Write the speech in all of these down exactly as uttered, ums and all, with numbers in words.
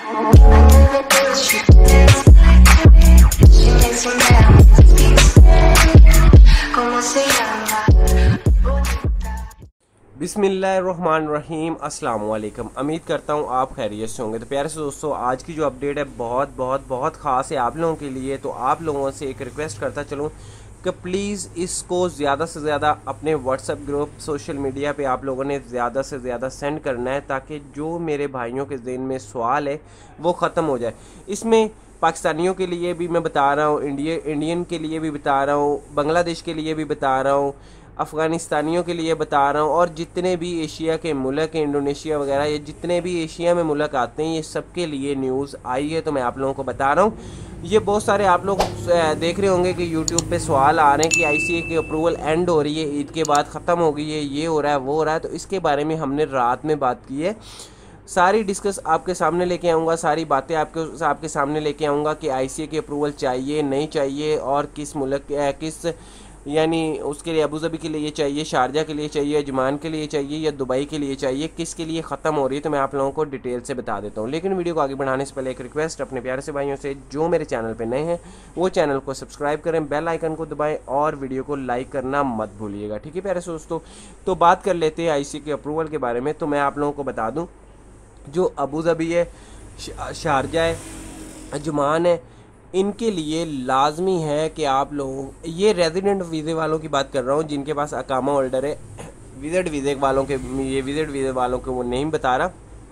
बिस्मिल्लाहिर्रहमानिर्रहीम, अस्सलाम वालेकुम। उम्मीद करता हूँ आप खैरियत से होंगे। तो प्यारे से दोस्तों, आज की जो अपडेट है बहुत बहुत बहुत ख़ास है आप लोगों के लिए। तो आप लोगों से एक रिक्वेस्ट करता चलूँ कि प्लीज़ इसको ज़्यादा से ज़्यादा अपने व्हाट्सएप ग्रुप, सोशल मीडिया पे आप लोगों ने ज़्यादा से ज़्यादा सेंड करना है, ताकि जो मेरे भाइयों के ज़हन में सवाल है वो ख़त्म हो जाए। इसमें पाकिस्तानियों के लिए भी मैं बता रहा हूँ, इंडिया इंडियन के लिए भी बता रहा हूँ, बांग्लादेश के लिए भी बता रहा हूँ, अफ़गानिस्तानियों के लिए बता रहा हूँ, और जितने भी एशिया के मुल्क हैं, इंडोनेशिया वगैरह, ये जितने भी एशिया में मुल्क आते हैं, ये सब के लिए न्यूज़ आई है। तो मैं आप लोगों को बता रहा हूँ। ये बहुत सारे आप लोग देख रहे होंगे कि यूट्यूब पे सवाल आ रहे हैं कि आईसीए की अप्रूवल एंड हो रही है, ईद के बाद ख़त्म हो गई है, ये हो रहा है, वो हो रहा है। तो इसके बारे में हमने रात में बात की है, सारी डिस्कस आपके सामने लेके आऊँगा, सारी बातें आपके आपके सामने लेके आऊँगा कि आईसीए की अप्रूवल चाहिए नहीं चाहिए, और किस मुल्क किस यानी उसके लिए अबू धाबी के लिए चाहिए, शारजा के लिए चाहिए, अजमान के लिए चाहिए, या दुबई के लिए चाहिए, किसके लिए ख़त्म हो रही है। तो मैं आप लोगों को डिटेल से बता देता हूँ। लेकिन वीडियो को आगे बढ़ाने से पहले एक रिक्वेस्ट अपने प्यारे से भाइयों से, जो मेरे चैनल पे नए हैं वो चैनल को सब्सक्राइब करें, बेल आइकन को दबाएं और वीडियो को लाइक करना मत भूलिएगा, ठीक है प्यारे से दोस्तों। तो बात कर लेते हैं आईसीए के अप्रूवल के बारे में। तो मैं आप लोगों को बता दूँ, जो अबू धाबी है, शारजा है, अजमान है, इनके लिए लाजमी है कि आप लोग, ये रेजिडेंट वीज़े वालों की बात कर रहा हूँ जिनके पास अकामा होल्डर है, विजिट वीज़े वालों के, ये विजिट वीज़े वालों के वो नहीं बता रहा,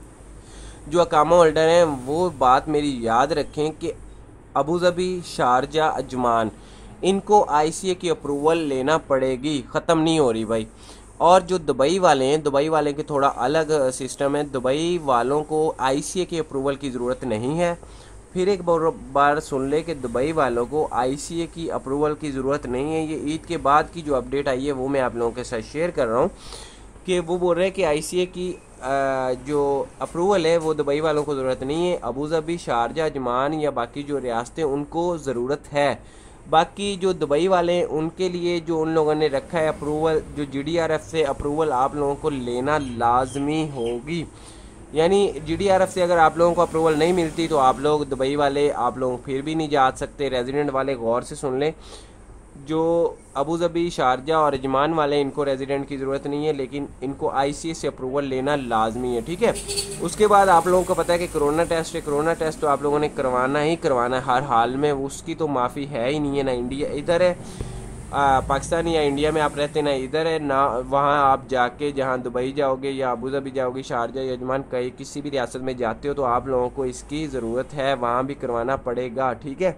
जो अकामा होल्डर हैं वो बात मेरी याद रखें कि अबू धाबी, शारजा, अजमान, इनको आईसीए की अप्रूवल लेना पड़ेगी, ख़त्म नहीं हो रही भाई। और जो दुबई वाले हैं, दुबई वाले के थोड़ा अलग सिस्टम है, दुबई वालों को आईसीए की अप्रूवल की ज़रूरत नहीं है। फिर एक बार सुन ले कि दुबई वालों को आईसीए की अप्रूवल की ज़रूरत नहीं है। ये ईद के बाद की जो अपडेट आई है वो मैं आप लोगों के साथ शेयर कर रहा हूँ कि वो बोल रहे हैं कि आईसीए की जो अप्रूवल है वो दुबई वालों को ज़रूरत नहीं है, अबू धाबी, शारजा, अजमान या बाकी जो रियासतें उनको ज़रूरत है। बाकी जो दुबई वाले हैं उनके लिए जो उन लोगों ने रखा है अप्रूवल, जो जीडीआरएफ से अप्रूवल आप लोगों को लेना लाजमी होगी। यानी जीडीआरएफ से अगर आप लोगों को अप्रूवल नहीं मिलती तो आप लोग दुबई वाले, आप लोग फिर भी नहीं जा सकते। रेजिडेंट वाले गौर से सुन लें, जो अबू धाबी, शारजा और अजमान वाले, इनको रेजिडेंट की ज़रूरत नहीं है, लेकिन इनको आईसीए से अप्रूवल लेना लाजमी है, ठीक है। उसके बाद आप लोगों को पता है कि कोरोना टेस्ट है, कोरोना टेस्ट तो आप लोगों ने करवाना ही करवाना है हर हाल में, उसकी तो माफ़ी है ही नहीं है। ना इंडिया इधर है, आ, पाकिस्तान या इंडिया में आप रहते ना इधर है ना वहाँ, आप जाके जहाँ दुबई जाओगे या अबू धाबी जाओगे, शारजा या अजमान, कहीं किसी भी रियासत में जाते हो तो आप लोगों को इसकी ज़रूरत है, वहाँ भी करवाना पड़ेगा, ठीक है।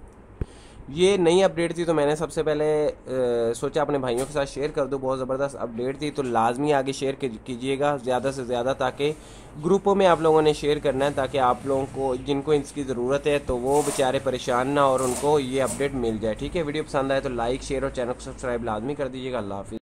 ये नई अपडेट थी तो मैंने सबसे पहले आ, सोचा अपने भाइयों के साथ शेयर कर दूँ। बहुत ज़बरदस्त अपडेट थी, तो लाजमी आगे शेयर कीजिएगा ज़्यादा से ज़्यादा, ताकि ग्रुपों में आप लोगों ने शेयर करना है, ताकि आप लोगों को जिनको इसकी ज़रूरत है तो वो बेचारे परेशान ना और उनको ये अपडेट मिल जाए, ठीक है। वीडियो पसंद आए तो लाइक, शेयर और चैनल को सब्सक्राइब लाजमी कर दीजिएगा। अल्लाह हाफिज़।